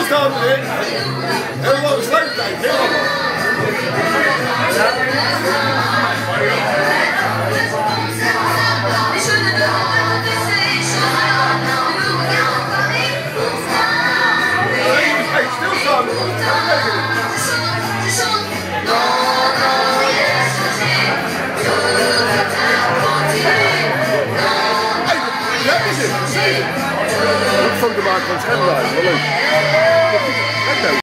stilstaan, meneer. Heel lang sluittijd, heel lang. Hey, stilstaan. Hey, dat is het. Een foto maken van het scherm daar, wel leuk.